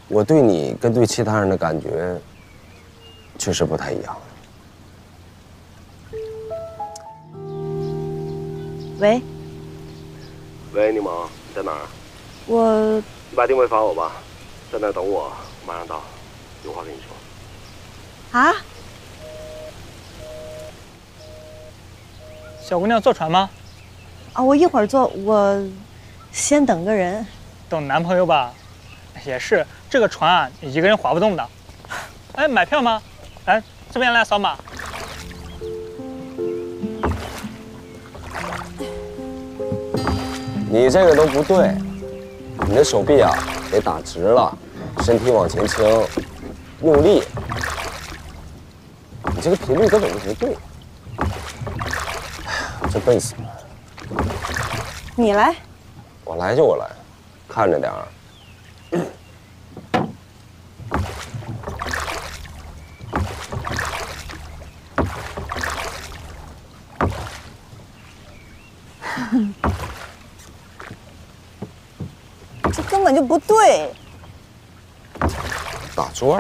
我对你跟对其他人的感觉确实不太一样。 喂， 喂，柠檬，你在哪儿？ 我你把定位发我吧，在那儿等我，马上到，有话跟你说。 啊， 小姑娘坐船吗？ 啊，我一会儿坐，我先等个人。 等男朋友吧。也是，这个船啊，你一个人划不动的。哎，买票吗？来，这边来扫码。 你这个都不对，你的手臂啊得打直了，身体往前倾，用力。你这个频率根本就不对。哎呀，真笨死了。 你来， 我来就我来，看着点儿。 这根本就不对。 打转儿。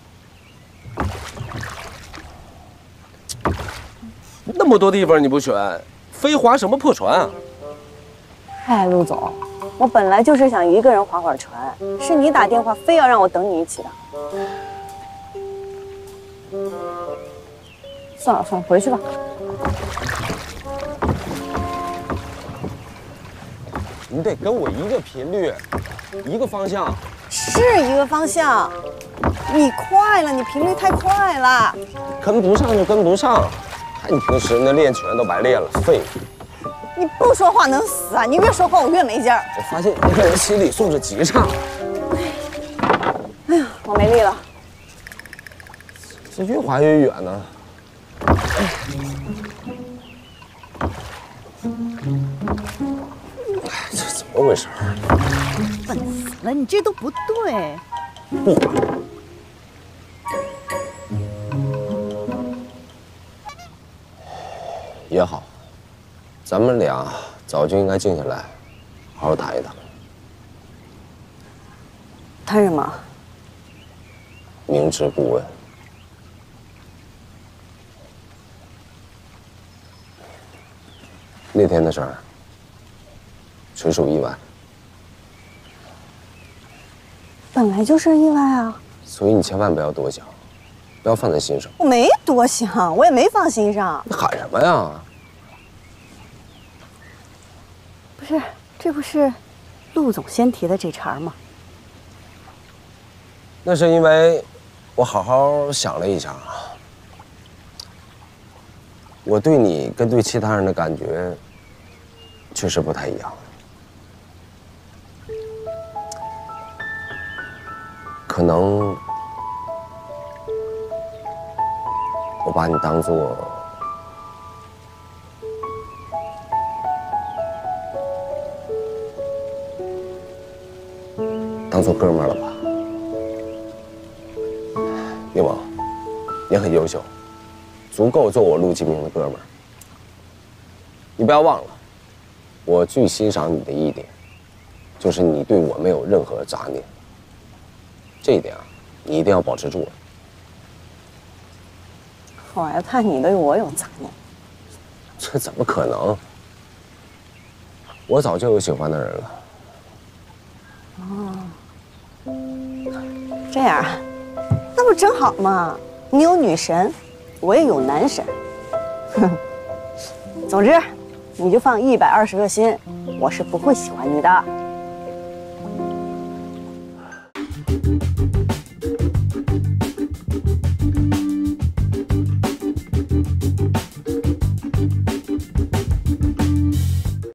那么多地方你不选，非划什么破船啊？ 哎，陆总，我本来就是想一个人划会儿船，是你打电话非要让我等你一起的。算了算了，回去吧。 你得跟我一个频率，一个方向。 是一个方向，你快了，你频率太快了。 跟不上就跟不上，看你平时那练拳都白练了，废物。 你不说话能死啊！你越说话我越没劲儿。 我发现你这人心理素质极差。 哎呀，我没力了。 这越滑越远呢。哎，这怎么回事？ 笨死了，你这都不对。 不滑。也好，咱们俩早就应该静下来，好好谈一谈。 谈什么？ 明知故问。那天的事儿，纯属意外。 本来就是意外啊。 所以你千万不要多想，不要放在心上。 我没多想，我也没放心上。 你喊什么呀？ 不是，这不是陆总先提的这茬吗？ 那是因为我好好想了一下啊，我对你跟对其他人的感觉确实不太一样。可能我把你当做哥们儿了吧？柠檬，你很优秀，足够做我陆继明的哥们儿。你不要忘了，我最欣赏你的一点，就是你对我没有任何杂念。这一点啊，你一定要保持住了。 我还怕你对我有杂念。 这怎么可能？我早就有喜欢的人了。 哦，这样啊，那不正好吗？你有女神，我也有男神。总之，你就放120个心，我是不会喜欢你的。